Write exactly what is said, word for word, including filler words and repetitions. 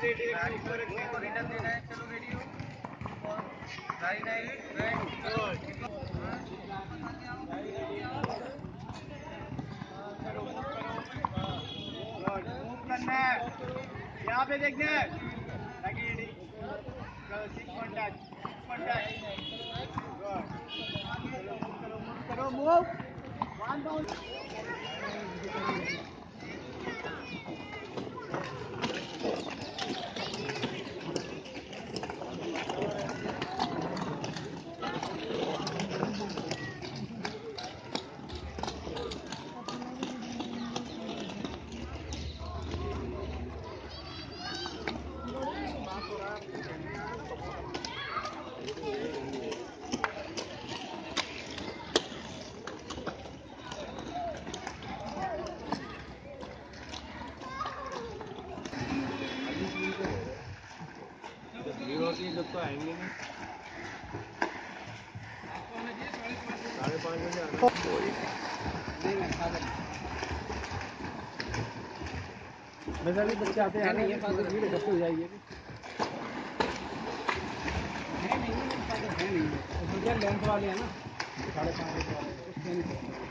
को रिटर्न देना है। चलो रेडी हो और राइट राइट मूव करना है, यहाँ पे देखना है, लगी सिक्स कॉन्टैक्ट सिक्स कॉन्टैक्ट करो मूव करो मूव वन बाउंड लोग तो आएंगे नहीं, साढ़े पाँच बजे वैसे भी बच्चे आते हैं नहीं, ये पास भीड़ इकट्ठी हो जाएगी। है नहीं है नहीं, लेंथ वाले हैं ना, साढ़े पाँच वाले।